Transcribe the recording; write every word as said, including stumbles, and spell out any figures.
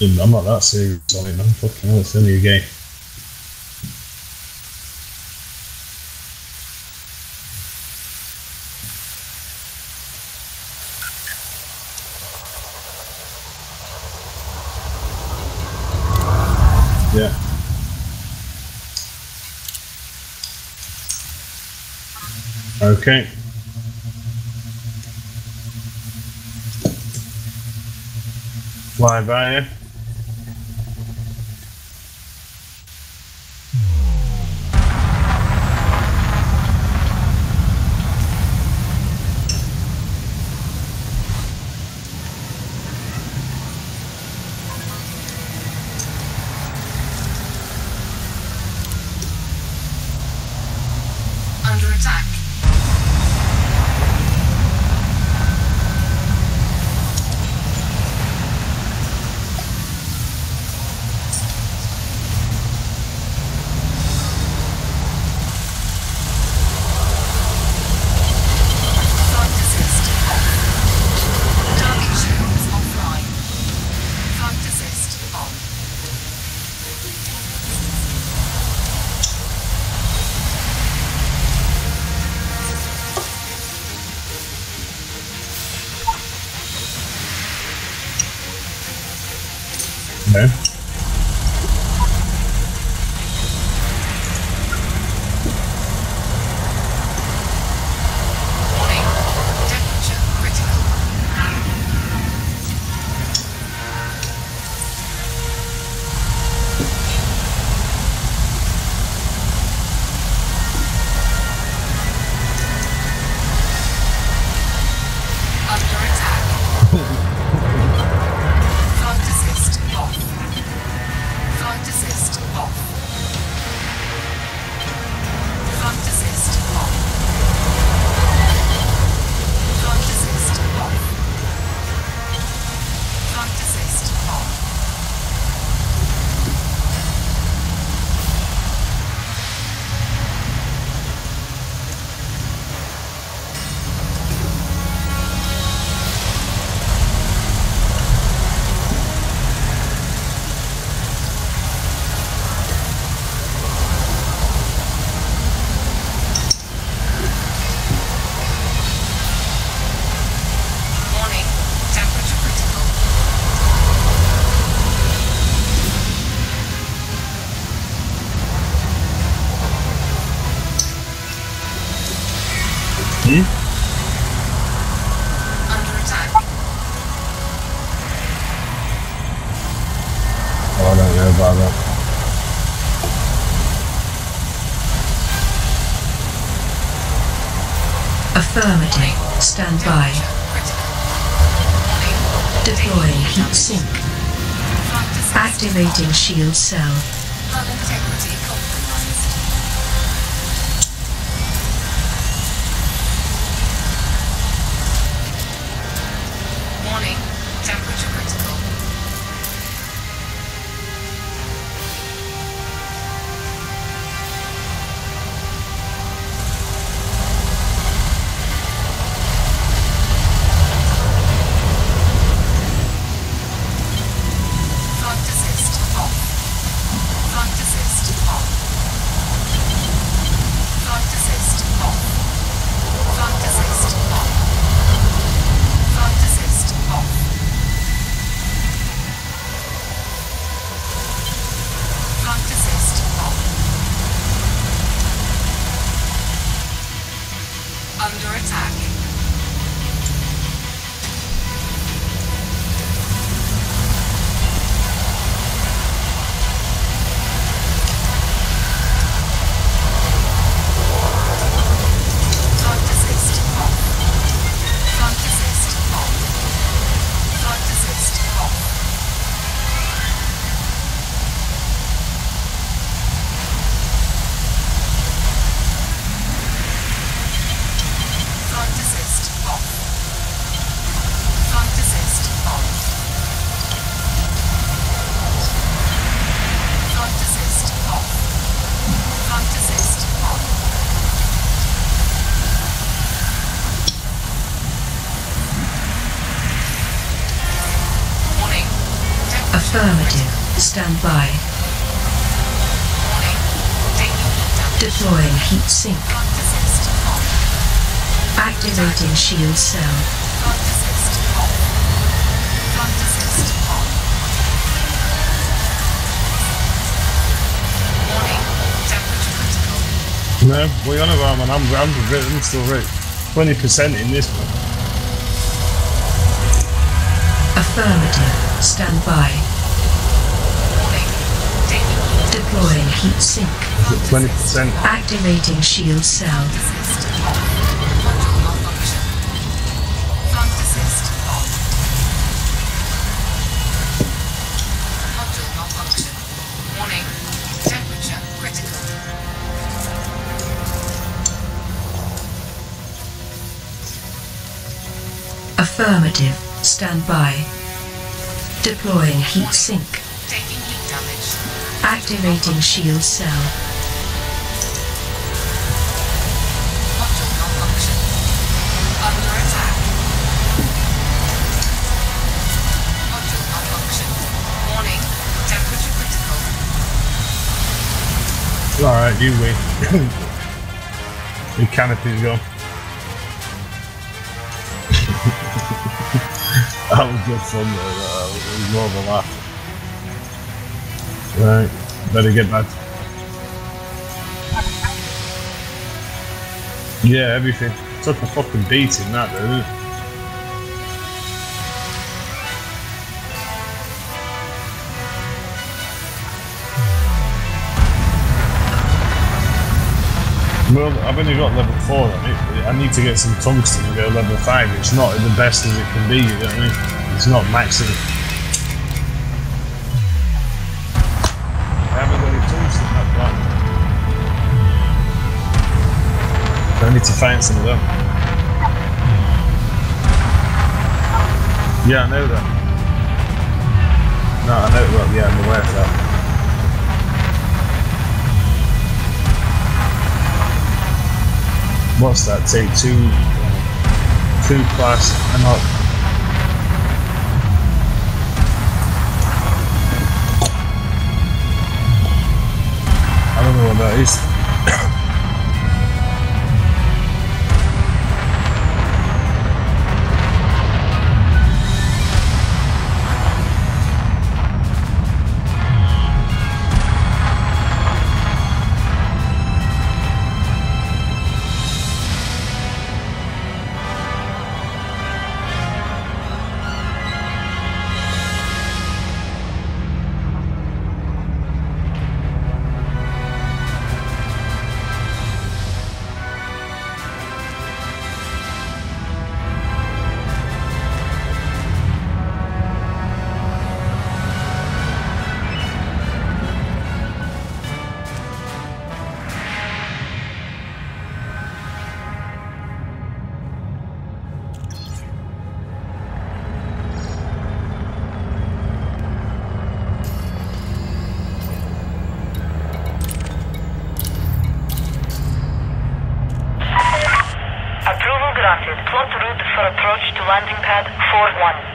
I'm not that serious on it, man. Fucking hell, it's only a game. Yeah. Okay. Fly by you. Under attack. Flight assist off. Target shields offline. Flight assist on. Okay. Warning. Temperature critical. Under attack. Flight assist off. Flight assist off. Flight assist off. Flight assist off. Flight assist off. Warning. Temperature critical. Hmm? Under attack. Oh, I don't know about that. Affirmative. Stand by. Temperature critical. Warning. Deploying heat sink. Flight assist Activating shield cell. Hull integrity compromised. Warning. Temperature critical. Flight assist off. Flight assist off. Affirmative. Stand by. Warning. Taking heat damage. Deploying heat sink. Front assist on. Activating shield cell. Front assist on. Front assist on. Warning. Temperature critical. No, what are you on about, man? I'm, I'm, I'm still right. twenty percent in this one. Affirmative. Stand by. Warning. Taking heat damage. Deploying heat sink. Is it twenty percent? Activating shield cell. Assist on. Module malfunction. Front assist on. Module malfunction. Warning. Temperature critical. Affirmative. Stand by. Deploying heat sink. Taking heat damage. Activating shield cell. Module malfunction. Under attack. Module malfunction. Warning. Temperature critical. Alright, you win. The canopy's gone. That was good fun though, that was more of a laugh. Right, better get back. Yeah, everything. Took a fucking beating that though, didn't it? Well, I've only got level four on it. I need to get some tungsten and go level five. It's not the best as it can be, you know what I mean? It's not maximum. I haven't got any tungsten that plan. So I need to find some of them. Yeah, I know that. No, I know that, yeah, I'm aware of that. What's that? Take two, two class and up. I don't know what that is. Approval granted. Plot route for approach to landing pad four one.